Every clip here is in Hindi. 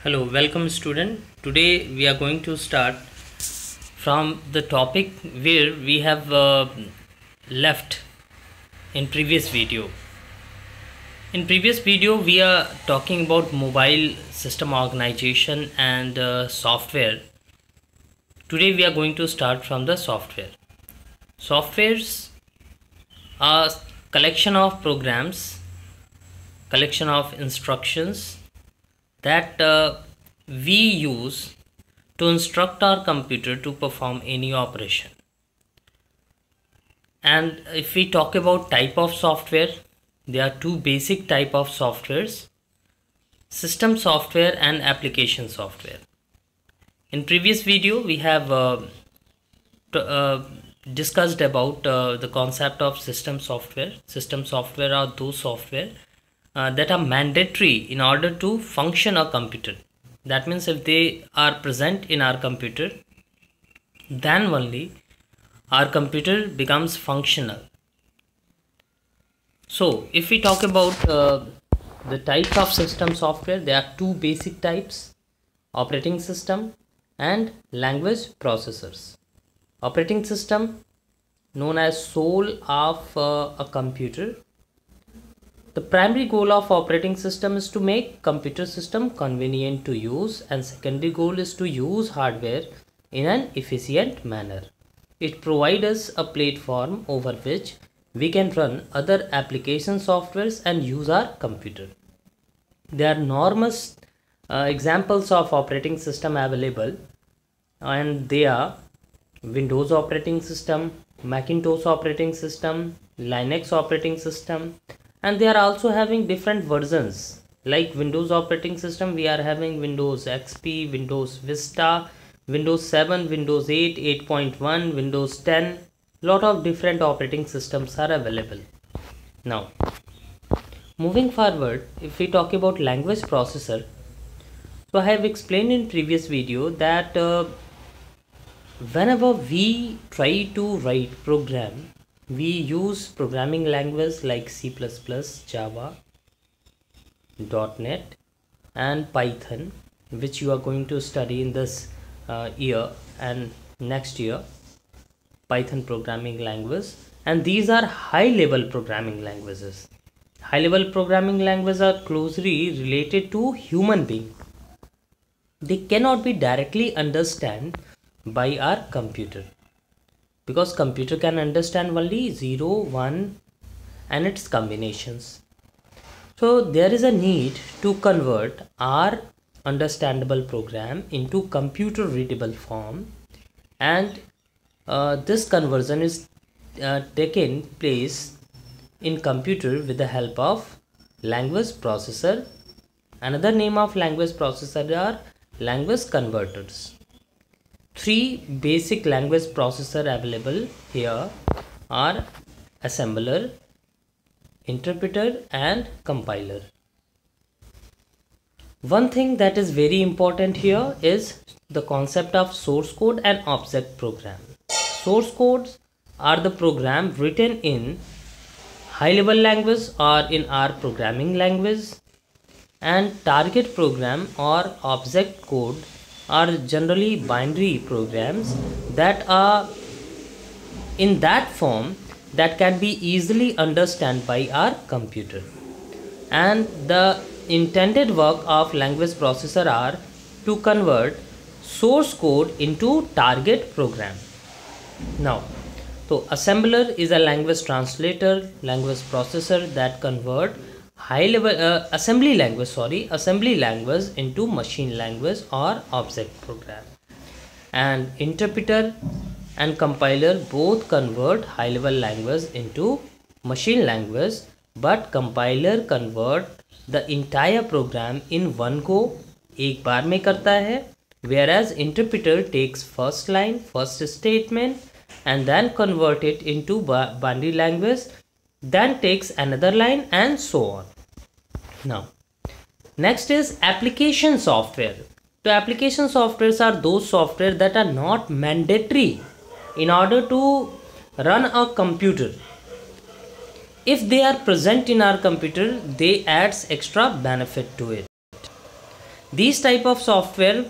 Hello, welcome student. Today we are going to start from the topic where we have left in previous video. In previous video we are talking about mobile system organization and software. Today we are going to start from the software. Softwares are collection of programs, collection of instructions that we use to instruct our computer to perform any operation. And if we talk about type of software, there are two basic type of softwares: system software and application software. In previous video we have discussed about the concept of system software. System software are those software that are mandatory in order to function a computer. That means if they are present in our computer, then only our computer becomes functional. So if we talk about the types of system software, there are two basic types: operating system and language processors. Operating system, known as soul of a computer. The primary goal of operating system is to make computer system convenient to use, and secondary goal is to use hardware in an efficient manner. It provides us a platform over which we can run other application softwares and use our computer. There are numerous examples of operating system available, and they are Windows operating system, Macintosh operating system, Linux operating system, and they are also having different versions. Like Windows operating system, we are having Windows XP, Windows Vista, Windows 7, Windows 8, 8.1, Windows 10. Lot of different operating systems are available. Now, moving forward, if we talk about language processor, so I have explained in previous video that whenever we try to write program, we use programming language like C++, Java, .NET and Python, which you are going to study in this year and next year. Python programming language, and these are high level programming languages. High level programming languages are closely related to human being. They cannot be directly understood by our computer, because computer can understand only 0, 1 and its combinations. So there is a need to convert our understandable program into computer readable form, and this conversion is taken place in computer with the help of language processor. Another name of language processor are language converters. Three basic language processor available here are assembler, interpreter and compiler. One thing that is very important here is the concept of source code and object program. Source codes are the program written in high level language or in R programming language, and target program or object code are generally binary programs that are in that form that can be easily understood by our computer. And the intended work of language processor are to convert source code into target program. Now, so assembler is a language translator, language processor that convert high level assembly language into machine language or object program. And interpreter and compiler both convert high level language into machine language, but compiler convert the entire program in one go, एक बार में करता है, whereas interpreter takes first line, first statement and then convert it into binary language, then takes another line and so on. Now, next is application software. So application softwares are those software that are not mandatory in order to run a computer. If they are present in our computer, they adds extra benefit to it. These type of software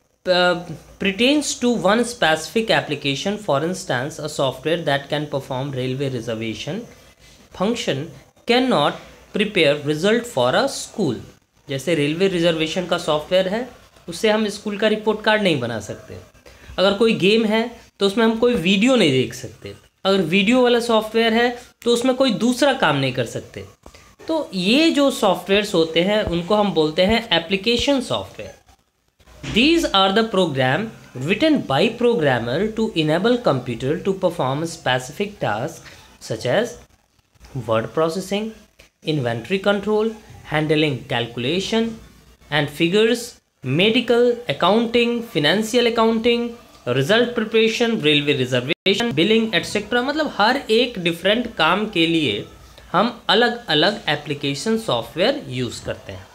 pertains to one specific application. For instance, a software that can perform railway reservation function cannot prepare result for a school. जैसे रेलवे रिजर्वेशन का सॉफ्टवेयर है, उससे हम स्कूल का रिपोर्ट कार्ड नहीं बना सकते. अगर कोई गेम है तो उसमें हम कोई वीडियो नहीं देख सकते. अगर वीडियो वाला सॉफ्टवेयर है तो उसमें कोई दूसरा काम नहीं कर सकते. तो ये जो सॉफ्टवेयर्स होते हैं उनको हम बोलते हैं application software. These are the program written by programmer to enable computer to perform specific tasks such as word processing, inventory control, handling calculation and figures, medical, accounting, financial accounting, result preparation, railway reservation, billing etc. मतलब हर एक डिफरेंट काम के लिए हम अलग अलग एप्लीकेशन सॉफ्टवेयर यूज़ करते हैं.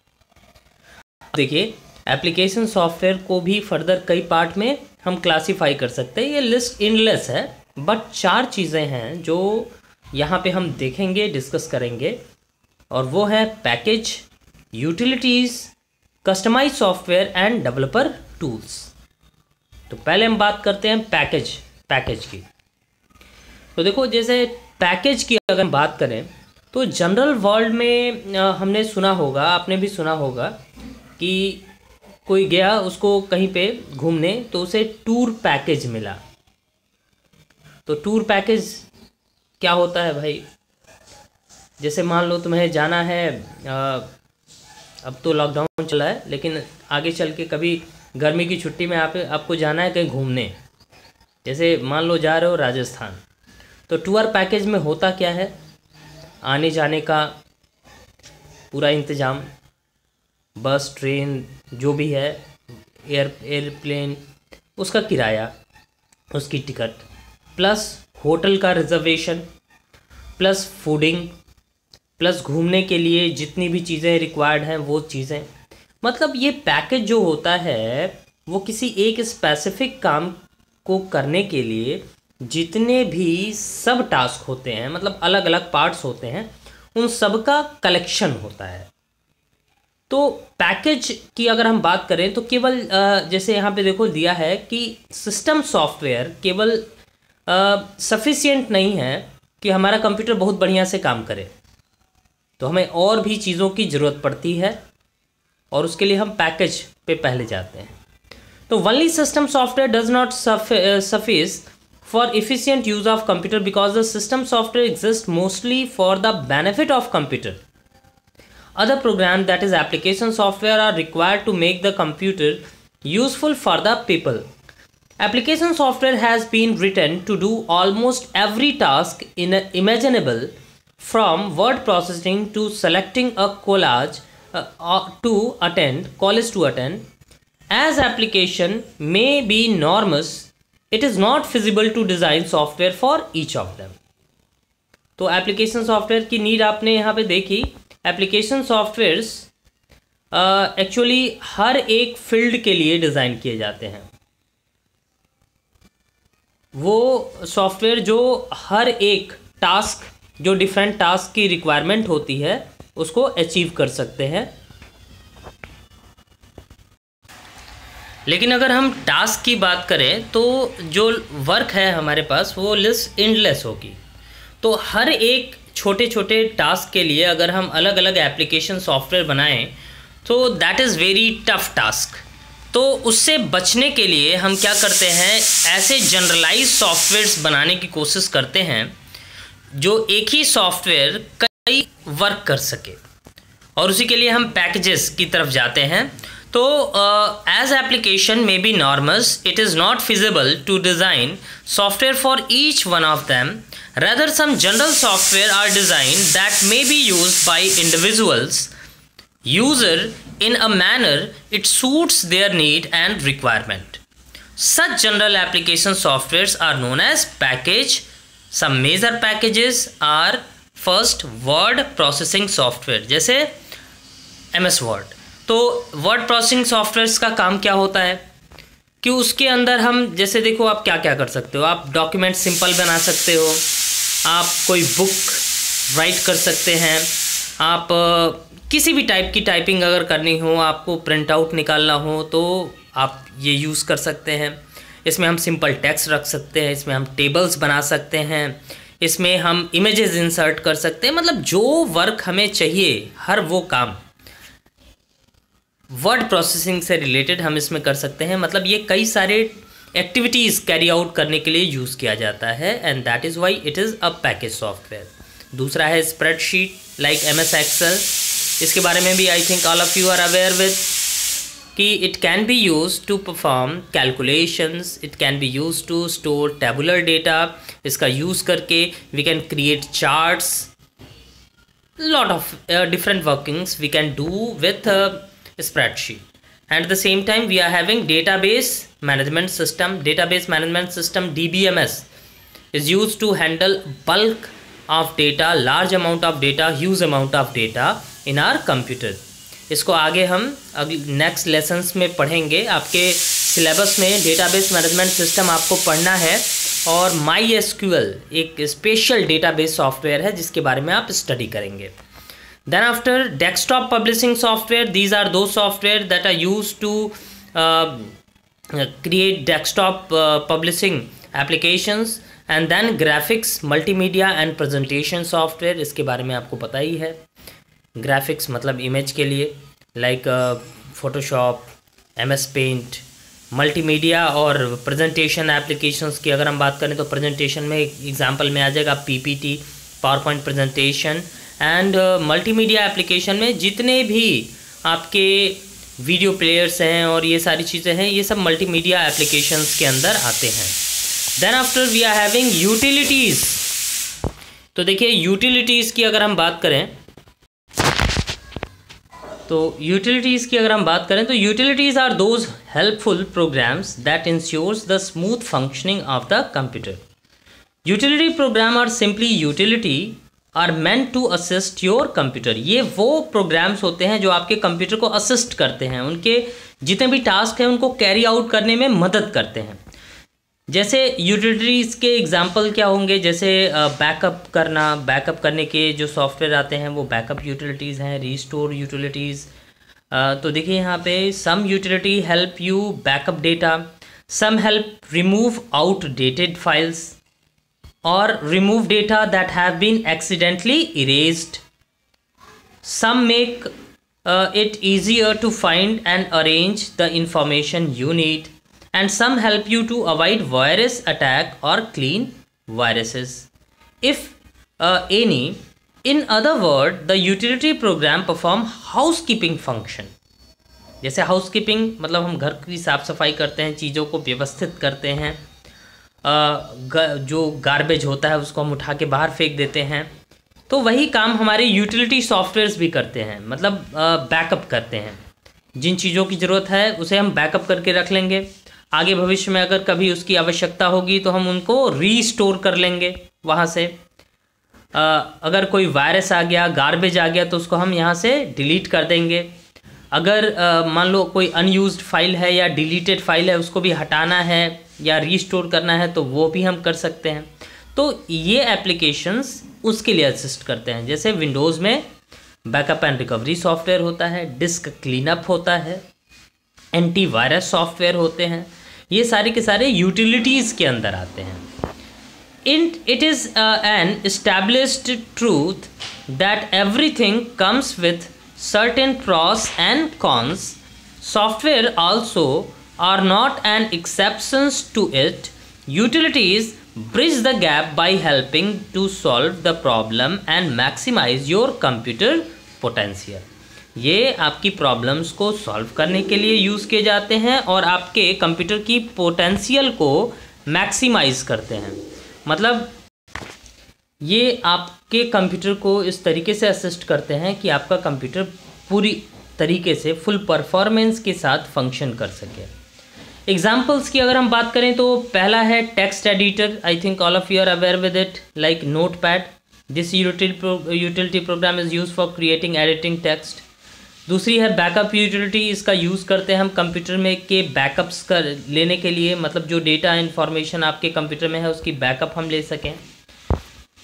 देखिए, एप्लीकेशन सॉफ्टवेयर को भी फर्दर कई पार्ट में हम क्लासीफाई कर सकते हैं. ये लिस्ट इनलेस है, बट 4 चीज़ें हैं जो यहाँ पे हम देखेंगे, डिस्कस करेंगे, और वो है package, utilities, customize software and developer tools. तो पहले हम बात करते हैं पैकेज की. तो देखो, जैसे पैकेज की अगर हम बात करें तो जनरल वर्ल्ड में हमने सुना होगा, आपने भी सुना होगा कि कोई गया उसको कहीं पे घूमने तो उसे टूर पैकेज मिला. तो टूर पैकेज क्या होता है भाई? जैसे मान लो तुम्हें जाना है, अब तो लॉकडाउन चला है, लेकिन आगे चल के कभी गर्मी की छुट्टी में आपको जाना है कहीं घूमने. जैसे मान लो जा रहे हो राजस्थान, तो टूर पैकेज में होता क्या है? आने जाने का पूरा इंतज़ाम, बस, ट्रेन, जो भी है, एयरप्लेन, उसका किराया, उसकी टिकट, प्लस होटल का रिजर्वेशन, प्लस फूडिंग, प्लस घूमने के लिए जितनी भी चीज़ें रिक्वायर्ड हैं वो चीज़ें. मतलब ये पैकेज जो होता है वो किसी एक स्पेसिफिक काम को करने के लिए जितने भी सब टास्क होते हैं, मतलब अलग अलग पार्ट्स होते हैं, उन सब का कलेक्शन होता है. तो पैकेज की अगर हम बात करें तो केवल जैसे यहाँ पे देखो दिया है कि सिस्टम सॉफ्टवेयर केवल सफिशिएंट नहीं है कि हमारा कंप्यूटर बहुत बढ़िया से काम करे. तो हमें और भी चीज़ों की ज़रूरत पड़ती है, और उसके लिए हम पैकेज पे पहले जाते हैं. तो only system software does not suffice for efficient use of computer because the system software exists mostly for the benefit of computer. Other programs, that is application software, are required to make the computer useful for the people. Application software has been written to do almost every task imaginable, from word processing to selecting a college to attend. As application may be enormous, it is not feasible to design software for each of them. तो एप्लीकेशन सॉफ्टवेयर की नीड आपने यहाँ पे देखी. एप्लीकेशन सॉफ्टवेयर्स एक्चुअली हर एक फील्ड के लिए डिज़ाइन किए जाते हैं. वो सॉफ्टवेयर जो हर एक टास्क, जो डिफरेंट टास्क की रिक्वायरमेंट होती है, उसको अचीव कर सकते हैं. लेकिन अगर हम टास्क की बात करें तो जो वर्क है हमारे पास वो लिस्ट एंडलेस होगी. तो हर एक छोटे छोटे टास्क के लिए अगर हम अलग अलग एप्लीकेशन सॉफ्टवेयर बनाएं तो that is very tough task. तो उससे बचने के लिए हम क्या करते हैं, ऐसे जनरलाइज सॉफ्टवेयर्स बनाने की कोशिश करते हैं जो एक ही सॉफ्टवेयर कई वर्क कर सके, और उसी के लिए हम पैकेजेस की तरफ जाते हैं. तो as application may be enormous, it is not feasible to design software for each one of them. Rather, some general software are designed that may be used by individuals user in a manner it suits their need and requirement. Such general application softwares are known as package. Some major packages are first word processing software, जैसे MS Word. तो वर्ड प्रोसेसिंग सॉफ्टवेयर्स का काम क्या होता है कि उसके अंदर हम, जैसे देखो, आप क्या क्या कर सकते हो. आप डॉक्यूमेंट सिंपल बना सकते हो, आप कोई बुक राइट कर सकते हैं, आप किसी भी टाइप की टाइपिंग अगर करनी हो, आपको प्रिंट आउट निकालना हो, तो आप ये यूज़ कर सकते हैं। इसमें हम सिंपल टेक्स्ट रख सकते हैं, इसमें हम टेबल्स बना सकते हैं, इसमें हम इमेजेस इंसर्ट कर सकते हैं। मतलब जो वर्क हमें चाहिए, हर वो काम वर्ड प्रोसेसिंग से रिलेटेड हम इसमें कर सकते हैं। मतलब ये कई सारे एक्टिविटीज़ कैरी आउट करने के लिए यूज़ किया जाता है, and that is why it is a package software. दूसरा है स्प्रेडशीट लाइक MS एक्सेल। इसके बारे में भी I think all of you are aware with कि it can be use to perform calculations, it can be use to store tabular data. इसका यूज़ करके we can create charts, lot of different workings we can do with a spreadsheet. And at the same time we are having database management system. Database management system, DBMS, is used to handle bulk of data, large amount of data, huge amount of data in our computer. इसको आगे हम नेक्स्ट लेसन्स में पढ़ेंगे। आपके सिलेबस में डेटाबेस मैनेजमेंट सिस्टम आपको पढ़ना है, और MySQL एक स्पेशल डेटाबेस सॉफ्टवेयर है जिसके बारे में आप स्टडी करेंगे। Then after desktop publishing software, these are two software that are use to create desktop publishing applications. And then graphics, multimedia and presentation software, इसके बारे में आपको पता ही है। ग्राफिक्स मतलब इमेज के लिए, like Photoshop, MS Paint. Multimedia और प्रेजेंटेशन एप्लीकेशंस की अगर हम बात करें तो प्रेजेंटेशन में एग्जांपल में आ जाएगा PPT, PowerPoint presentation. And multimedia application में जितने भी आपके वीडियो प्लेयर्स हैं और ये सारी चीज़ें हैं, ये सब मल्टीमीडिया एप्लीकेशंस के अंदर आते हैं। Then after we are having utilities. तो देखिए यूटिलिटीज़ की अगर हम बात करें तो utilities are those helpful programs that ensures the smooth functioning of the computer. Utility program are simply utility are meant to assist your computer. ये वो प्रोग्राम्स होते हैं जो आपके कंप्यूटर को असिस्ट करते हैं, उनके जितने भी टास्क हैं उनको कैरी आउट करने में मदद करते हैं। जैसे यूटिलिटीज़ के एग्जांपल क्या होंगे, जैसे बैकअप करने के जो सॉफ्टवेयर आते हैं वो बैकअप यूटिलिटीज़ हैं, रीस्टोर यूटिलिटीज़। तो देखिए यहाँ पे some utility help you backup data, some help remove outdated files और remove data that have been accidentally erased, some make it easier to find and arrange the information you need, and some help you to avoid virus attack or clean viruses if any. In other word, the utility program perform housekeeping function. जैसे हाउसकीपिंग मतलब हम घर की साफ़ सफाई करते हैं, चीज़ों को व्यवस्थित करते हैं, जो गार्बेज होता है उसको हम उठा के बाहर फेंक देते हैं, तो वही काम हमारे यूटिलिटी सॉफ्टवेयर्स भी करते हैं। मतलब बैकअप करते हैं, जिन चीज़ों की ज़रूरत है उसे हम बैकअप करके रख लेंगे, आगे भविष्य में अगर कभी उसकी आवश्यकता होगी तो हम उनको रीस्टोर कर लेंगे वहाँ से। अगर कोई वायरस आ गया, गार्बेज आ गया, तो उसको हम यहाँ से डिलीट कर देंगे। अगर मान लो कोई अनयूज्ड फाइल है या डिलीटेड फाइल है, उसको भी हटाना है या रीस्टोर करना है तो वो भी हम कर सकते हैं। तो ये एप्लीकेशंस उसके लिए असिस्ट करते हैं। जैसे विंडोज़ में बैकअप एंड रिकवरी सॉफ्टवेयर होता है, डिस्क क्लीनअप होता है, एंटीवायरस सॉफ्टवेयर होते हैं, ये सारे के सारे यूटिलिटीज़ के अंदर आते हैं। It is an established truth that everything comes with certain pros and cons. Software also are not an exceptions to it. Utilities bridge the gap by helping to solve the problem and maximize your computer potential. ये आपकी प्रॉब्लम्स को सॉल्व करने के लिए यूज़ किए जाते हैं और आपके कंप्यूटर की पोटेंशियल को मैक्सिमाइज करते हैं। मतलब ये आपके कंप्यूटर को इस तरीके से असिस्ट करते हैं कि आपका कंप्यूटर पूरी तरीके से फुल परफॉर्मेंस के साथ फंक्शन कर सके। एग्जाम्पल्स की अगर हम बात करें तो पहला है text editor. I think all of you are aware with it, like Notepad. This utility program is use for creating editing text. दूसरी है बैकअप यूटिलिटी। इसका यूज़ करते हैं हम कंप्यूटर में के बैकअप्स कर लेने के लिए, मतलब जो डेटा इन्फॉर्मेशन आपके कंप्यूटर में है उसकी बैकअप हम ले सकें।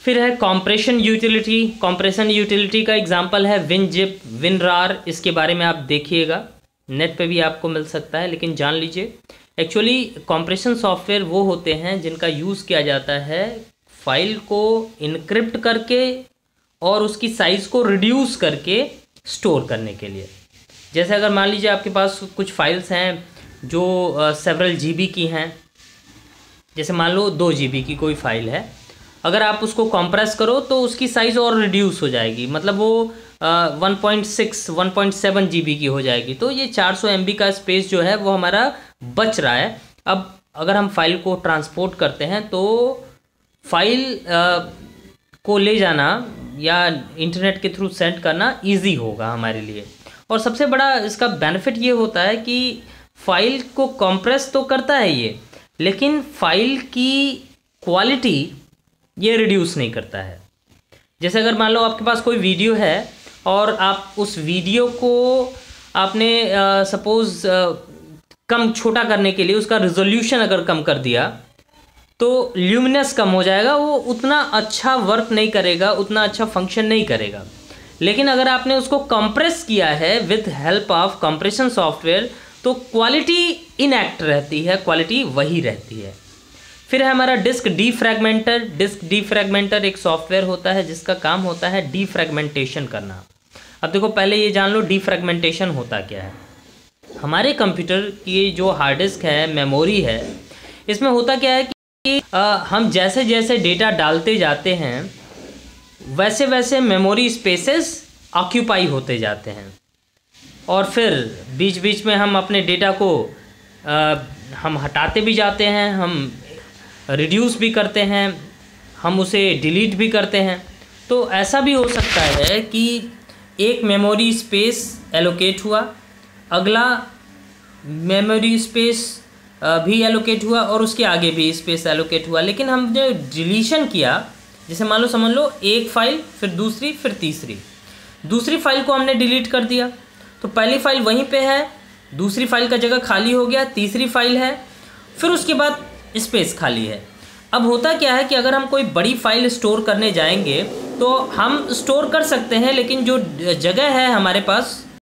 फिर है कंप्रेशन यूटिलिटी। कंप्रेशन यूटिलिटी का एग्जांपल है विनजिप, विनरार। इसके बारे में आप देखिएगा, नेट पे भी आपको मिल सकता है, लेकिन जान लीजिए एक्चुअली कंप्रेशन सॉफ्टवेयर वो होते हैं जिनका यूज़ किया जाता है फाइल को इनक्रिप्ट करके और उसकी साइज़ को रिड्यूस करके स्टोर करने के लिए। जैसे अगर मान लीजिए आपके पास कुछ फाइल्स हैं जो सेवरल जीबी की हैं, जैसे मान लो 2 GB की कोई फाइल है, अगर आप उसको कंप्रेस करो तो उसकी साइज़ और रिड्यूस हो जाएगी, मतलब वो 1.6 1.7 GB की हो जाएगी। तो ये 400 MB का स्पेस जो है वो हमारा बच रहा है। अब अगर हम फाइल को ट्रांसपोर्ट करते हैं तो फाइल को ले जाना या इंटरनेट के थ्रू सेंड करना इजी होगा हमारे लिए। और सबसे बड़ा इसका बेनिफिट ये होता है कि फाइल को कंप्रेस तो करता है ये, लेकिन फाइल की क्वालिटी ये रिड्यूस नहीं करता है। जैसे अगर मान लो आपके पास कोई वीडियो है और आप उस वीडियो को आपने सपोज़ कम छोटा करने के लिए उसका रिजोल्यूशन अगर कम कर दिया तो ल्यूमिनस कम हो जाएगा, वो उतना अच्छा वर्क नहीं करेगा, उतना अच्छा फंक्शन नहीं करेगा। लेकिन अगर आपने उसको कंप्रेस किया है with help of compression software तो क्वालिटी इनएक्ट रहती है, क्वालिटी वही रहती है। फिर है हमारा डिस्क डीफ्रैगमेंटर। डिस्क डीफ्रैगमेंटर एक सॉफ्टवेयर होता है जिसका काम होता है डीफ्रैगमेंटेशन करना। अब देखो पहले ये जान लो डीफ्रैगमेंटेशन होता क्या है। हमारे कंप्यूटर की जो हार्ड डिस्क है, मेमोरी है, इसमें होता क्या है कि हम जैसे जैसे डेटा डालते जाते हैं वैसे वैसे मेमोरी स्पेसेस ऑक्यूपाई होते जाते हैं और फिर बीच बीच में हम अपने डेटा को हम हटाते भी जाते हैं, हम रिड्यूस भी करते हैं, हम उसे डिलीट भी करते हैं। तो ऐसा भी हो सकता है कि एक मेमोरी स्पेस एलोकेट हुआ, अगला मेमोरी स्पेस भी एलोकेट हुआ और उसके आगे भी स्पेस एलोकेट हुआ, लेकिन हमने डिलीशन किया। जैसे मान लो समझ लो एक फाइल, फिर दूसरी, फिर दूसरी फाइल को हमने डिलीट कर दिया तो पहली फाइल वहीं पे है, दूसरी फाइल का जगह खाली हो गया, तीसरी फाइल है, फिर उसके बाद स्पेस खाली है। अब होता क्या है कि अगर हम कोई बड़ी फाइल स्टोर करने जाएंगे तो हम स्टोर कर सकते हैं, लेकिन जो जगह है हमारे पास,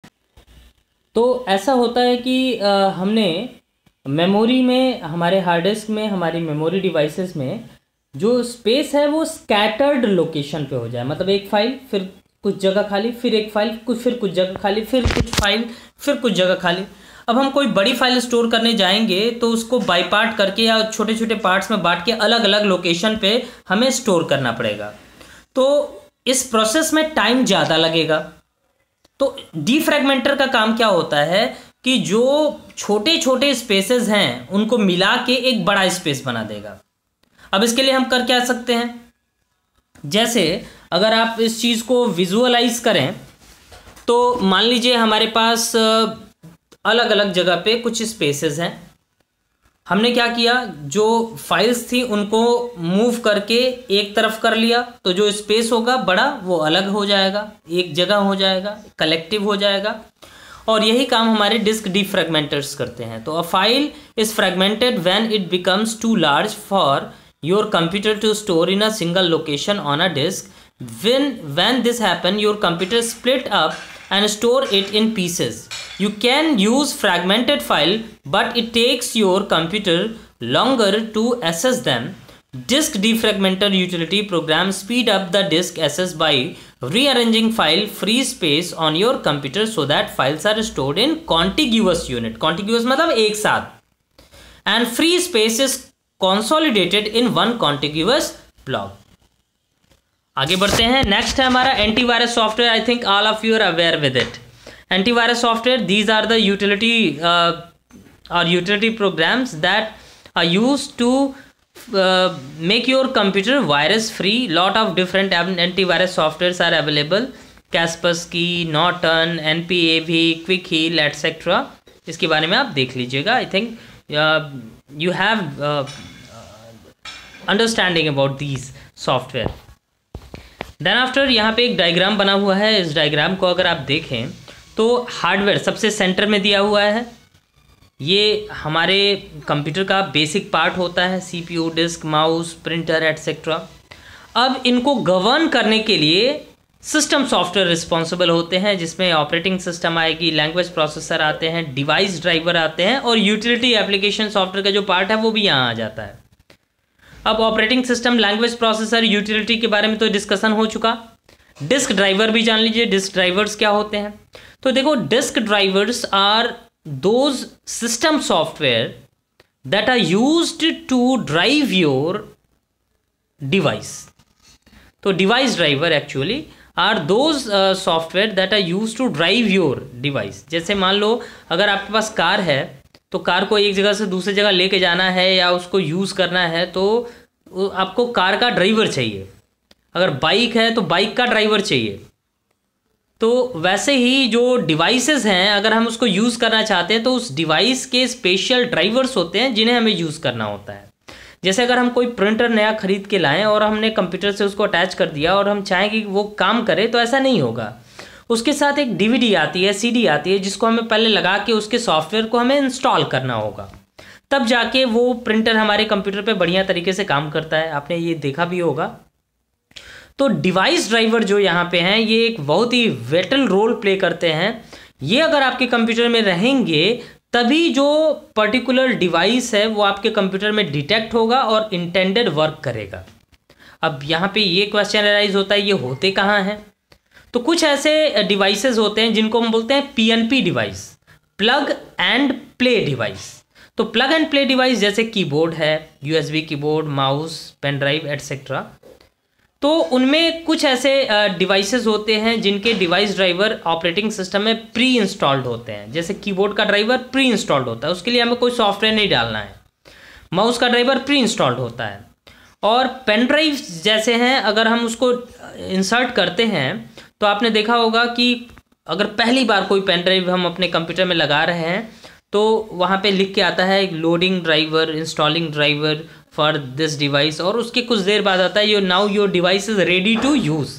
तो ऐसा होता है कि हमने मेमोरी में, हमारे हार्ड डिस्क में, हमारी मेमोरी डिवाइसेस में जो स्पेस है वो स्कैटर्ड लोकेशन पे हो जाए। मतलब एक फाइल, फिर कुछ जगह खाली, फिर एक फाइल, फिर कुछ जगह खाली, फिर कुछ फाइल, फिर कुछ जगह खाली। अब हम कोई बड़ी फाइल स्टोर करने जाएंगे तो उसको बाई पार्ट करके या छोटे छोटे पार्ट्स में बांट के अलग अलग लोकेशन पे हमें स्टोर करना पड़ेगा, तो इस प्रोसेस में टाइम ज़्यादा लगेगा। तो डीफ्रैगमेंटर का काम क्या होता है कि जो छोटे छोटे स्पेसेस हैं उनको मिला के एक बड़ा स्पेस बना देगा। अब इसके लिए हम कर क्या सकते हैं, जैसे अगर आप इस चीज़ को विजुअलाइज करें तो मान लीजिए हमारे पास अलग अलग जगह पे कुछ स्पेसेस हैं। हमने क्या किया, जो फाइल्स थी उनको मूव करके एक तरफ कर लिया, तो जो स्पेस होगा बड़ा वो अलग हो जाएगा, एक जगह हो जाएगा, कलेक्टिव हो जाएगा। और यही काम हमारे डिस्क डीफ्रैगमेंटर्स करते हैं। तो a file is fragmented when it becomes too large for your computer to store in a single location on a disk. When this happen, your computer split up and store it in pieces. You can use fragmented file, but it takes your computer longer to access them. Disk defragmenter utility program speed up the disk access by rearranging file free space on your computer so that files are stored in contiguous unit. Contiguous मतलब एक साथ, and free space is consolidated in one contiguous block. आगे बढ़ते हैं। नेक्स्ट है हमारा antivirus software. I think all of you are aware with it. Antivirus software, these are the utility programs that are used to make your computer virus free. Lot of different antivirus softwares are available, Kaspersky, Norton, NPAV, Quick Heal, etc. इसके बारे में आप देख लीजिएगा. I think you have understanding about these software. Then after यहाँ पे एक डायग्राम बना हुआ है. इस डायग्राम को अगर आप देखें तो हार्डवेयर सबसे सेंटर में दिया हुआ है. ये हमारे कंप्यूटर का बेसिक पार्ट होता है, CPU, disk, mouse, printer etcetera. अब इनको गवर्न करने के लिए सिस्टम सॉफ्टवेयर रिस्पॉन्सिबल होते हैं, जिसमें ऑपरेटिंग सिस्टम आएगी, लैंग्वेज प्रोसेसर आते हैं, डिवाइस ड्राइवर आते हैं, और यूटिलिटी एप्लीकेशन सॉफ्टवेयर का जो पार्ट है वो भी यहाँ आ जाता है। अब operating system, language processor, utility के बारे में तो डिस्कशन हो चुका। डिस्क ड्राइवर भी जान लीजिए, डिस्क ड्राइवर्स क्या होते हैं। तो देखो, disk drivers are those system software that are used to drive your device. तो device driver actually are those software that are use to drive your device. जैसे मान लो अगर आपके पास कार है, तो कार को एक जगह से दूसरी जगह लेके जाना है या उसको यूज़ करना है, तो आपको कार का ड्राइवर चाहिए। अगर बाइक है तो बाइक का ड्राइवर चाहिए। तो वैसे ही जो डिवाइसेस हैं, अगर हम उसको यूज़ करना चाहते हैं तो उस डिवाइस के स्पेशल ड्राइवर्स होते हैं जिन्हें हमें यूज़ करना होता है। जैसे अगर हम कोई प्रिंटर नया खरीद के लाएं और हमने कंप्यूटर से उसको अटैच कर दिया और हम चाहें कि वो काम करे, तो ऐसा नहीं होगा। उसके साथ एक डीवीडी आती है, सीडी आती है, जिसको हमें पहले लगा के उसके सॉफ्टवेयर को हमें इंस्टॉल करना होगा, तब जाके वो प्रिंटर हमारे कंप्यूटर पे बढ़िया तरीके से काम करता है। आपने ये देखा भी होगा। तो डिवाइस ड्राइवर जो यहाँ पे हैं, ये एक बहुत ही विटल रोल प्ले करते हैं। ये अगर आपके कंप्यूटर में रहेंगे तभी जो पर्टिकुलर डिवाइस है वो आपके कंप्यूटर में डिटेक्ट होगा और इंटेंडेड वर्क करेगा। अब यहाँ पे ये क्वेश्चन अराइज होता है, ये होते कहाँ हैं? तो कुछ ऐसे डिवाइसेस होते हैं जिनको हम बोलते हैं PNP device, plug and play device. तो प्लग एंड प्ले डिवाइस जैसे कीबोर्ड है, USB keyboard, mouse, pen drive etcetera. तो उनमें कुछ ऐसे डिवाइसेस होते हैं जिनके डिवाइस ड्राइवर ऑपरेटिंग सिस्टम में प्री इंस्टॉल्ड होते हैं। जैसे कीबोर्ड का ड्राइवर प्री इंस्टॉल्ड होता है, उसके लिए हमें कोई सॉफ्टवेयर नहीं डालना है। माउस का ड्राइवर प्री इंस्टॉल्ड होता है। और पेन ड्राइव जैसे हैं, अगर हम उसको इंसर्ट करते हैं तो आपने देखा होगा कि अगर पहली बार कोई पेन ड्राइव हम अपने कंप्यूटर में लगा रहे हैं तो वहाँ पे लिख के आता है loading driver, installing driver for this device, और उसके कुछ देर बाद आता है yo now your device is ready to use.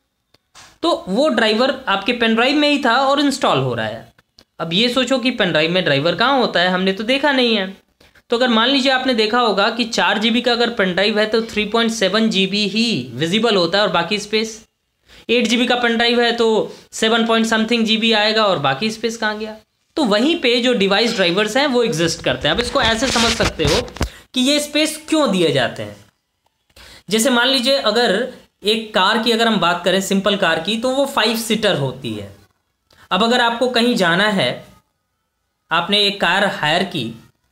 तो वो ड्राइवर आपके पेन ड्राइव में ही था और इंस्टॉल हो रहा है। अब ये सोचो कि पेन ड्राइव में ड्राइवर कहाँ होता है, हमने तो देखा नहीं है। तो अगर मान लीजिए आपने देखा होगा कि 4 GB का अगर पेन ड्राइव है तो 3.7 GB ही विजिबल होता है और बाकी स्पेस। 8 GB का पेन ड्राइव है तो 7 पॉइंट समथिंग GB आएगा और बाकी स्पेस कहाँ गया। तो वहीं पे जो डिवाइस ड्राइवर्स हैं वो एग्जिस्ट करते हैं। अब इसको ऐसे समझ सकते हो कि ये स्पेस क्यों दिए जाते हैं। जैसे मान लीजिए अगर एक कार की अगर हम बात करें, सिंपल कार की, तो वो 5 सीटर होती है। अब अगर आपको कहीं जाना है, आपने एक कार हायर की,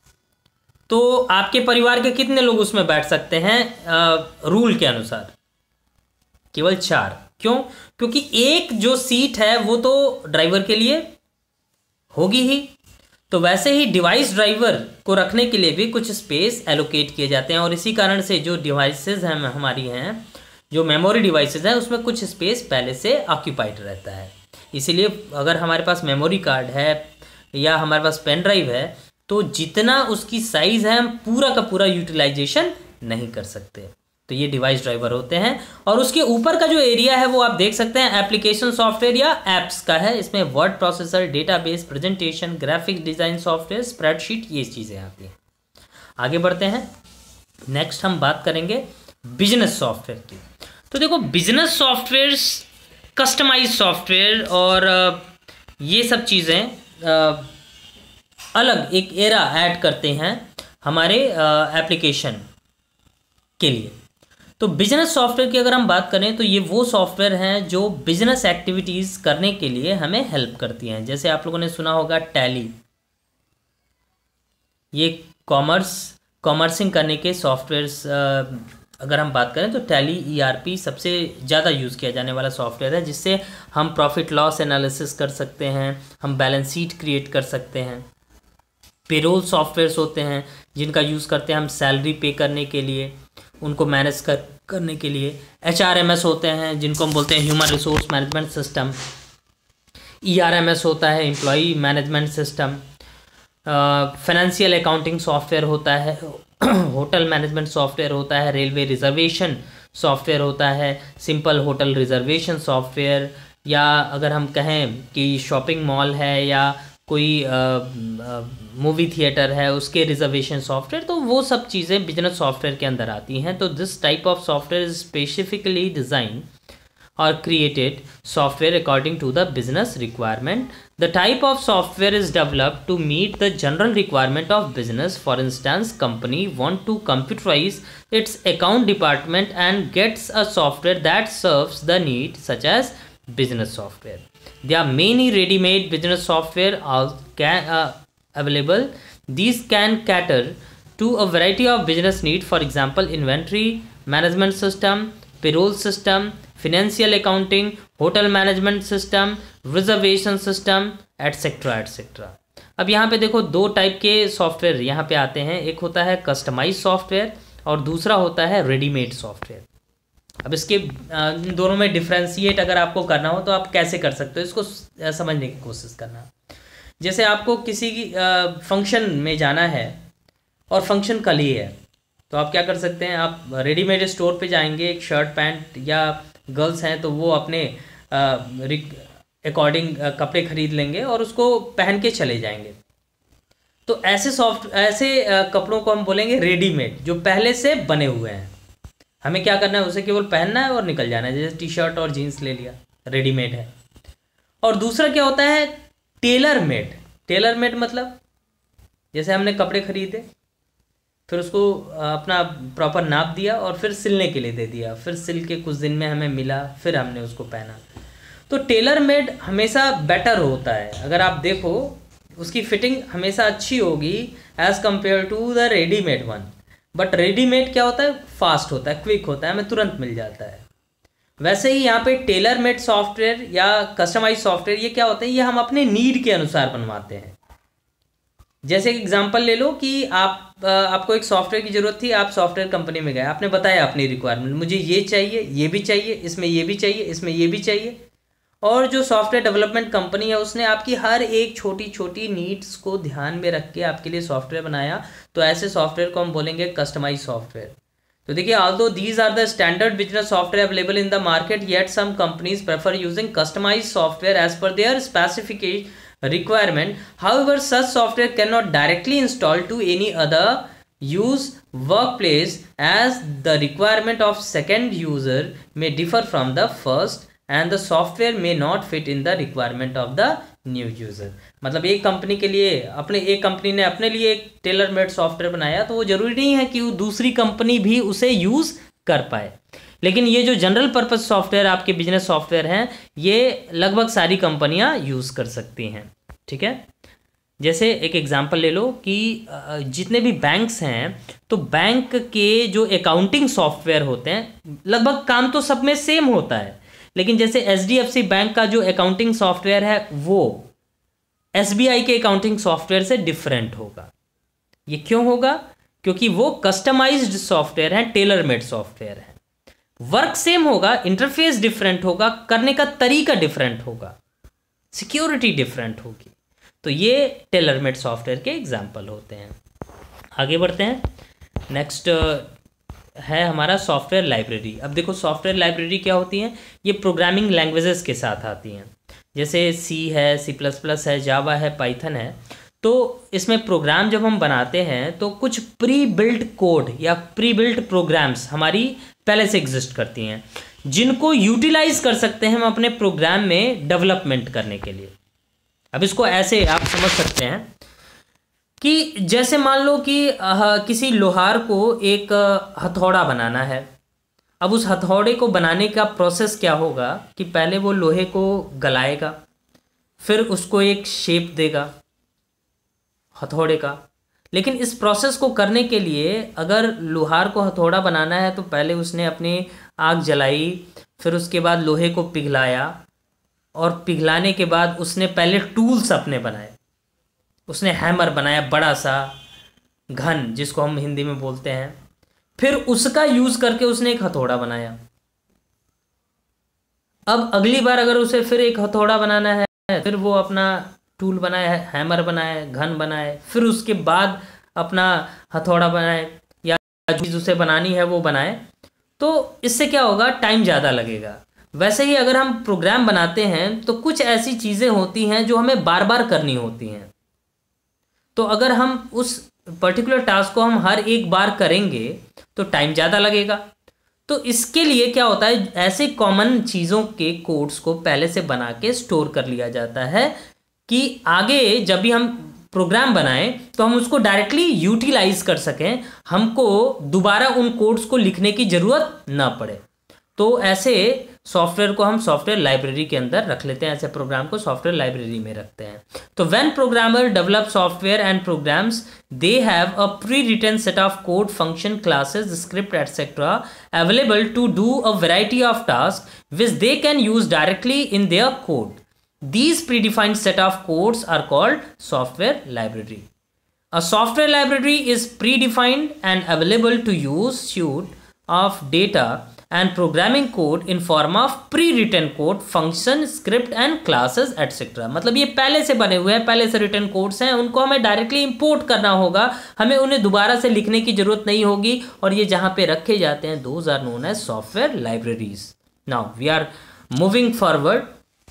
तो आपके परिवार के कितने लोग उसमें बैठ सकते हैं? रूल के अनुसार केवल 4। क्यों? क्योंकि एक जो सीट है वो तो ड्राइवर के लिए होगी ही। तो वैसे ही डिवाइस ड्राइवर को रखने के लिए भी कुछ स्पेस एलोकेट किए जाते हैं, और इसी कारण से जो डिवाइसेस हैं हमारी हैं, जो मेमोरी डिवाइसेस हैं, उसमें कुछ स्पेस पहले से ऑक्यूपाइड रहता है। इसीलिए अगर हमारे पास मेमोरी कार्ड है या हमारे पास पेन ड्राइव है तो जितना उसकी साइज़ है हम पूरा का पूरा यूटिलाइजेशन नहीं कर सकते। तो ये डिवाइस ड्राइवर होते हैं। और उसके ऊपर का जो एरिया है वो आप देख सकते हैं एप्लीकेशन सॉफ्टवेयर या एप्स का है। इसमें word processor, database, presentation, graphic design software, spreadsheet, ये चीज़ें आती हैं। आगे बढ़ते हैं। नेक्स्ट हम बात करेंगे बिजनेस सॉफ्टवेयर की। तो देखो, बिजनेस सॉफ्टवेयर, कस्टमाइज सॉफ्टवेयर और ये सब चीज़ें अलग एक एरा ऐड करते हैं हमारे एप्लीकेशन के लिए। तो बिजनेस सॉफ्टवेयर की अगर हम बात करें तो ये वो सॉफ्टवेयर हैं जो बिजनेस एक्टिविटीज़ करने के लिए हमें हेल्प करती हैं। जैसे आप लोगों ने सुना होगा टैली, ये कॉमर्सिंग करने के सॉफ्टवेयर्स अगर हम बात करें तो टैली ERP सबसे ज़्यादा यूज़ किया जाने वाला सॉफ्टवेयर है, जिससे हम प्रॉफिट लॉस एनालिसिस कर सकते हैं, हम बैलेंस शीट क्रिएट कर सकते हैं। पेरोल सॉफ्टवेयर्स होते हैं जिनका यूज़ करते हैं हम सैलरी पे करने के लिए, उनको मैनेज करने के लिए। HRMS होते हैं जिनको हम बोलते हैं human resource management system. ERMS होता है employee management system. Financial accounting software होता है, होटल मैनेजमेंट सॉफ्टवेयर होता है, रेलवे रिजर्वेशन सॉफ्टवेयर होता है, सिंपल होटल रिजर्वेशन सॉफ्टवेयर, या अगर हम कहें कि शॉपिंग मॉल है या कोई मूवी थिएटर है उसके रिजर्वेशन सॉफ्टवेयर, तो वो सब चीज़ें बिजनेस सॉफ्टवेयर के अंदर आती हैं। तो this type of software is specifically design or created software according to the business requirement. The type of software is developed to meet the general requirement of business. For instance, company want to computerize its account department and gets a software that serves the need, such as business software. There are many ready-made business software available. These can cater to a variety of business needs. For example, inventory management system, payroll system, financial accounting, hotel management system, reservation system, etcetera etcetera. अब यहाँ पे देखो दो टाइप के सॉफ्टवेयर यहाँ पे आते हैं, एक होता है कस्टमाइज सॉफ्टवेयर और दूसरा होता है रेडीमेड सॉफ्टवेयर। अब इसके दोनों में डिफ्रेंशिएट अगर आपको करना हो तो आप कैसे कर सकते हो, इसको समझने की कोशिश करना। जैसे आपको किसी फंक्शन में जाना है और फंक्शन कल ही है, तो आप क्या कर सकते हैं, आप रेडीमेड स्टोर पे जाएंगे, एक शर्ट पैंट या गर्ल्स हैं तो वो अपने अकॉर्डिंग कपड़े खरीद लेंगे और उसको पहन के चले जाएंगे। तो ऐसे कपड़ों को हम बोलेंगे रेडीमेड, जो पहले से बने हुए हैं। हमें क्या करना है, उसे केवल पहनना है और निकल जाना है। जैसे टी शर्ट और जीन्स ले लिया, रेडीमेड है। और दूसरा क्या होता है, टेलर मेड। टेलर मेड मतलब जैसे हमने कपड़े खरीदे, फिर उसको अपना प्रॉपर नाप दिया और फिर सिलने के लिए दे दिया, फिर सिल के कुछ दिन में हमें मिला, फिर हमने उसको पहना। तो टेलर मेड हमेशा बेटर होता है। अगर आप देखो उसकी फिटिंग हमेशा अच्छी होगी as compare to the readymade one. But readymade क्या होता है, फास्ट होता है, क्विक होता है, हमें तुरंत मिल जाता है। वैसे ही यहाँ पे टेलर मेड सॉफ्टवेयर या कस्टमाइज सॉफ्टवेयर ये क्या होते हैं, ये हम अपने नीड के अनुसार बनवाते हैं। जैसे एक एग्जांपल ले लो कि आपको एक सॉफ्टवेयर की ज़रूरत थी, आप सॉफ्टवेयर कंपनी में गए, आपने बताया अपनी रिक्वायरमेंट, मुझे ये चाहिए, ये भी चाहिए, इसमें ये भी चाहिए, इसमें ये भी चाहिए। और जो सॉफ्टवेयर डेवलपमेंट कंपनी है उसने आपकी हर एक छोटी छोटी नीड्स को ध्यान में रख के आपके लिए सॉफ्टवेयर बनाया। तो ऐसे सॉफ्टवेयर को हम बोलेंगे कस्टमाइज सॉफ्टवेयर। तो देखिए, although these are the standard business software available in the market, yet some companies prefer using customise software as per their specification requirement. However, such software cannot directly install to any other use workplace, as the requirement of second user may differ from the first and the software may not fit in the requirement of the new user. मतलब एक कंपनी के लिए एक कंपनी ने अपने लिए एक टेलर मेड सॉफ्टवेयर बनाया, तो वो जरूरी नहीं है कि वो दूसरी कंपनी भी उसे यूज कर पाए। लेकिन ये जो जनरल पर्पस सॉफ्टवेयर आपके बिजनेस सॉफ्टवेयर हैं, ये लगभग सारी कंपनियां यूज़ कर सकती हैं। ठीक है, जैसे एक एग्जांपल ले लो कि जितने भी बैंक्स हैं, तो बैंक के जो अकाउंटिंग सॉफ्टवेयर होते हैं, लगभग काम तो सब में सेम होता है। लेकिन जैसे HDFC बैंक का जो अकाउंटिंग सॉफ्टवेयर है वो SBI के अकाउंटिंग सॉफ्टवेयर से डिफरेंट होगा। ये क्यों होगा? क्योंकि वो कस्टमाइज्ड सॉफ्टवेयर है, टेलर मेड सॉफ्टवेयर है। वर्क सेम होगा, इंटरफेस डिफरेंट होगा, करने का तरीका डिफरेंट होगा, सिक्योरिटी डिफरेंट होगी। तो ये टेलर मेड सॉफ्टवेयर के एग्जाम्पल होते हैं। आगे बढ़ते हैं। नेक्स्ट है हमारा सॉफ्टवेयर लाइब्रेरी। अब देखो सॉफ्टवेयर लाइब्रेरी क्या होती है, ये प्रोग्रामिंग लैंग्वेजेस के साथ आती हैं। जैसे C है, C++ है, जावा है, पाइथन है। तो इसमें प्रोग्राम जब हम बनाते हैं तो कुछ प्री बिल्ट कोड या प्री बिल्ट प्रोग्राम्स हमारी पहले से एग्जिस्ट करती हैं, जिनको यूटिलाइज कर सकते हैं हम अपने प्रोग्राम में डेवलपमेंट करने के लिए। अब इसको ऐसे आप समझ सकते हैं कि जैसे मान लो कि किसी लोहार को एक हथौड़ा बनाना है। अब उस हथौड़े को बनाने का प्रोसेस क्या होगा कि पहले वो लोहे को गलाएगा, फिर उसको एक शेप देगा हथौड़े का। लेकिन इस प्रोसेस को करने के लिए अगर लोहार को हथौड़ा बनाना है तो पहले उसने अपनी आग जलाई, फिर उसके बाद लोहे को पिघलाया, और पिघलाने के बाद उसने पहले टूल्स अपने बनाए। उसने हैमर बनाया बड़ा सा घन, जिसको हम हिंदी में बोलते हैं, फिर उसका यूज़ करके उसने एक हथौड़ा बनाया। अब अगली बार अगर उसे फिर एक हथौड़ा बनाना है, फिर वो अपना टूल बनाए, हैमर बनाए, घन बनाए, फिर उसके बाद अपना हथौड़ा बनाए या जो चीज़ उसे बनानी है वो बनाए। तो इससे क्या होगा, टाइम ज़्यादा लगेगा। वैसे ही अगर हम प्रोग्राम बनाते हैं तो कुछ ऐसी चीज़ें होती हैं जो हमें बार बार करनी होती हैं। तो अगर हम उस पर्टिकुलर टास्क को हम हर एक बार करेंगे तो टाइम ज़्यादा लगेगा। तो इसके लिए क्या होता है, ऐसे कॉमन चीज़ों के कोड्स को पहले से बना के स्टोर कर लिया जाता है कि आगे जब भी हम प्रोग्राम बनाएं तो हम उसको डायरेक्टली यूटिलाइज कर सकें, हमको दोबारा उन कोड्स को लिखने की ज़रूरत ना पड़े। तो ऐसे सॉफ्टवेयर को हम सॉफ्टवेयर लाइब्रेरी के अंदर रख लेते हैं, ऐसे प्रोग्राम को सॉफ्टवेयर लाइब्रेरी में रखते हैं। तो when programmer develop software and programs they have a pre written set of code, function, classes, script etcetera available to do a variety of task which they can use directly in their code. These predefined set of codes are called software library. A software library is predefined and available to use suite of data and programming code in form of pre-written code, function, script and classes etc. मतलब ये पहले से बने हुए हैं, पहले से written codes हैं, उनको हमें डायरेक्टली इंपोर्ट करना होगा, हमें उन्हें दोबारा से लिखने की जरूरत नहीं होगी, और ये जहाँ पे रखे जाते हैं those are known as software libraries. Now we are moving forward.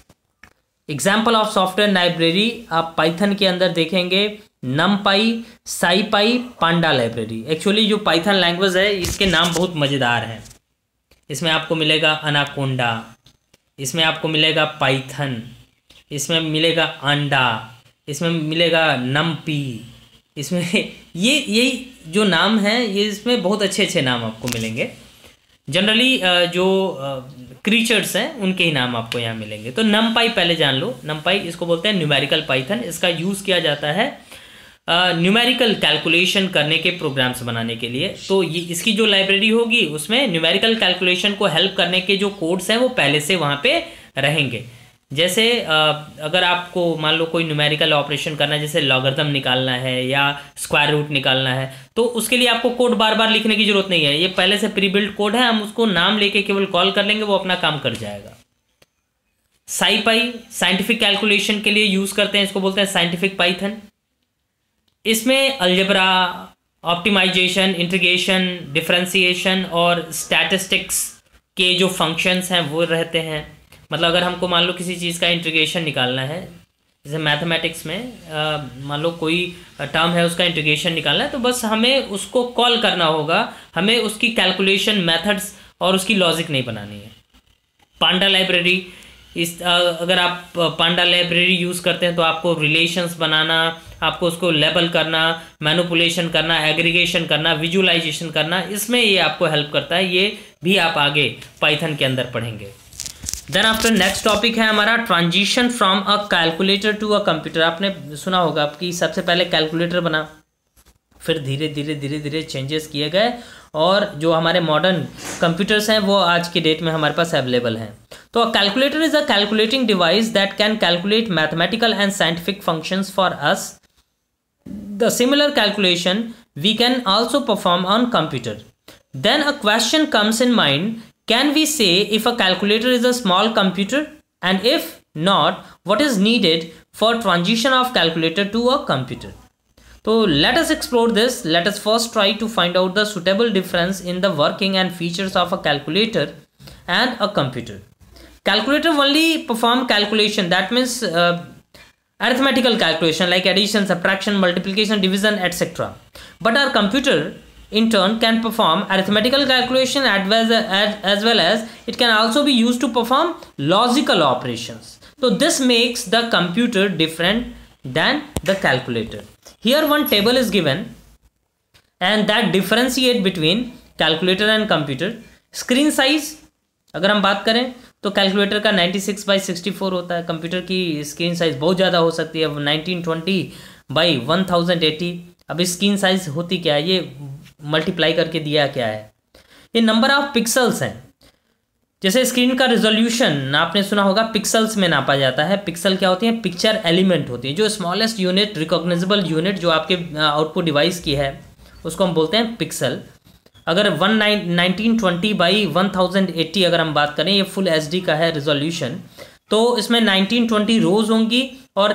Example of software library आप पाइथन के अंदर देखेंगे NumPy, SciPy, Panda library. Actually जो पाइथन लैंग्वेज है इसके नाम बहुत मज़ेदार हैं। इसमें आपको मिलेगा अनाकोंडा, इसमें आपको मिलेगा पाइथन, इसमें मिलेगा अंडा, इसमें मिलेगा नमपी, इसमें यही जो नाम हैं ये इसमें बहुत अच्छे अच्छे नाम आपको मिलेंगे। जनरली जो क्रीचर्स हैं उनके ही नाम आपको यहाँ मिलेंगे। तो नमपाई पहले जान लो। नमपाई इसको बोलते हैं न्यूमेरिकल पाइथन। इसका यूज़ किया जाता है न्यूमेरिकल कैलकुलेशन करने के प्रोग्राम्स बनाने के लिए। तो ये इसकी जो लाइब्रेरी होगी उसमें न्यूमेरिकल कैलकुलेशन को हेल्प करने के जो कोड्स हैं वो पहले से वहाँ पे रहेंगे। जैसे अगर आपको मान लो कोई न्यूमेरिकल ऑपरेशन करना है, जैसे लॉगरिथम निकालना है या स्क्वायर रूट निकालना है, तो उसके लिए आपको कोड बार बार लिखने की जरूरत नहीं है, ये पहले से प्री बिल्ट कोड है, हम उसको नाम लेके केवल कॉल कर लेंगे, वो अपना काम कर जाएगा। साईपाई साइंटिफिक कैलकुलेशन के लिए यूज करते हैं, इसको बोलते हैं साइंटिफिक पाइथन। इसमें अलजेब्रा, ऑप्टिमाइजेशन, इंटीग्रेशन, डिफरेंशिएशन और स्टैटिस्टिक्स के जो फंक्शंस हैं वो रहते हैं। मतलब अगर हमको मान लो किसी चीज़ का इंटीग्रेशन निकालना है, जैसे मैथमेटिक्स में मान लो कोई टर्म है उसका इंटीग्रेशन निकालना है, तो बस हमें उसको कॉल करना होगा, हमें उसकी कैलकुलेशन मेथड्स और उसकी लॉजिक नहीं बनानी है। पांडा लाइब्रेरी, अगर आप पांडा लाइब्रेरी यूज़ करते हैं तो आपको रिलेशंस बनाना, आपको उसको लेबल करना, मैनिपुलेशन करना, एग्रीगेशन करना, विजुअलाइजेशन करना, इसमें ये आपको हेल्प करता है। ये भी आप आगे पाइथन के अंदर पढ़ेंगे। देन आफ्टर नेक्स्ट टॉपिक है हमारा transition from a calculator to a computer. आपने सुना होगा कि सबसे पहले कैलकुलेटर बना, फिर धीरे धीरे चेंजेस किए गए, और जो हमारे मॉडर्न कंप्यूटर्स हैं वो आज के डेट में हमारे पास अवेलेबल हैं। तो a calculator is a calculating device that can calculate mathematical and scientific functions for us. The similar calculation we can also perform on computer. Then a question comes in mind, can we say if a calculator is a small computer, and if not, what is needed for transition of calculator to a computer? So let us explore this. Let us first try to find out the suitable difference in the working and features of a calculator and a computer. Calculator only perform calculation, that means arithmetical calculation like addition, subtraction, multiplication, division, etc. But our computer in turn can perform arithmetical calculation as well as it can also be used to perform logical operations. So this makes the computer different than the calculator. Here one table is given and that differentiate between calculator and computer. Screen size अगर हम बात करें तो कैलकुलेटर का 96/64 होता है, कंप्यूटर की स्क्रीन साइज बहुत ज़्यादा हो सकती है, 1920/1080। अब स्क्रीन साइज होती क्या है, ये मल्टीप्लाई करके दिया क्या है, ये नंबर ऑफ पिक्सल्स हैं। जैसे स्क्रीन का रिजोल्यूशन आपने सुना होगा पिक्सल्स में नापा जाता है। पिक्सल क्या होती है, पिक्चर एलिमेंट होती है, जो स्मॉलेस्ट यूनिट, रिकॉग्नाइजेबल यूनिट जो आपके आउटपुट डिवाइस की है उसको हम बोलते हैं पिक्सल। अगर 1920/1080 अगर हम बात करें, ये फुल HD का है रिजोल्यूशन, तो इसमें 1920 रोज होंगी और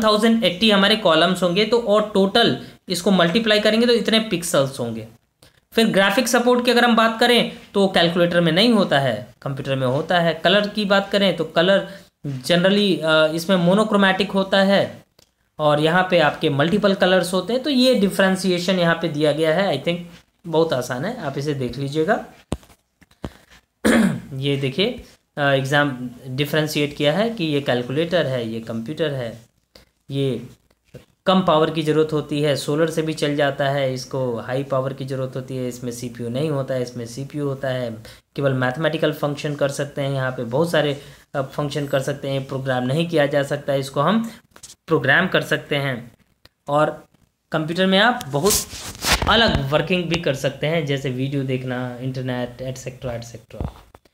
1080 हमारे कॉलम्स होंगे, तो और टोटल इसको मल्टीप्लाई करेंगे तो इतने पिक्सल्स होंगे। फिर ग्राफिक सपोर्ट की अगर हम बात करें तो कैलकुलेटर में नहीं होता है, कंप्यूटर में होता है। कलर की बात करें तो कलर जनरली इसमें मोनोक्रोमैटिक होता है और यहाँ पे आपके मल्टीपल कलर्स होते हैं। तो ये डिफ्रेंसिएशन यहाँ पे दिया गया है। आई थिंक बहुत आसान है, आप इसे देख लीजिएगा। ये देखिए एग्जाम डिफ्रेंशिएट किया है कि ये कैलकुलेटर है, ये कंप्यूटर है, ये कम पावर की ज़रूरत होती है, सोलर से भी चल जाता है, इसको हाई पावर की ज़रूरत होती है, इसमें सीपीयू नहीं होता है, इसमें सीपीयू होता है, केवल मैथमेटिकल फंक्शन कर सकते हैं, यहाँ पे बहुत सारे फंक्शन कर सकते हैं, प्रोग्राम नहीं किया जा सकता, इसको हम प्रोग्राम कर सकते हैं। और कंप्यूटर में आप बहुत अलग वर्किंग भी कर सकते हैं, जैसे वीडियो देखना, इंटरनेट एटसेट्रा एटसेट्रा।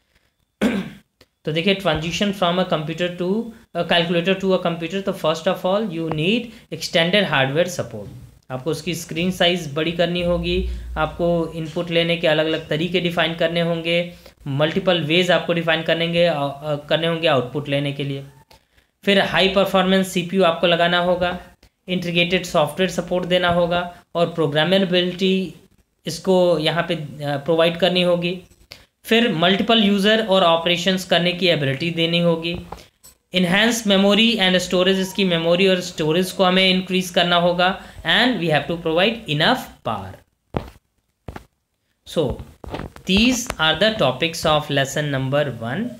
तो देखिए transition from a computer to a calculator to a computer. तो first of all you need extended hardware support. आपको उसकी स्क्रीन साइज़ बड़ी करनी होगी, आपको इनपुट लेने के अलग अलग तरीके डिफाइन करने होंगे, मल्टीपल वेज आपको डिफाइन करने होंगे आउटपुट लेने के लिए। फिर हाई परफॉर्मेंस सीपीयू आपको लगाना होगा, इंटीग्रेटेड सॉफ्टवेयर सपोर्ट देना होगा और प्रोग्रामेबिलिटी इसको यहाँ पे प्रोवाइड करनी होगी। फिर मल्टीपल यूज़र और ऑपरेशंस करने की एबिलिटी देनी होगी। इन्हेंस मेमोरी एंड स्टोरेज, इसकी मेमोरी और स्टोरेज को हमें इंक्रीज करना होगा and we have to provide enough power. So these are the topics of lesson number 1.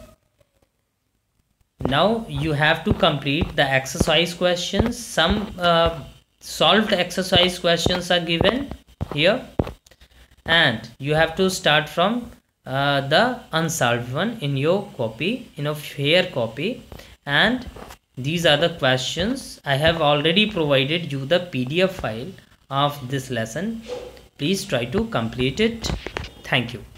Now you have to complete the exercise questions. Some solved exercise questions are given here and you have to start from the unsolved one in your copy, in a fair copy, and these are the questions. I have already provided you the PDF file of this lesson. Please try to complete it. Thank you.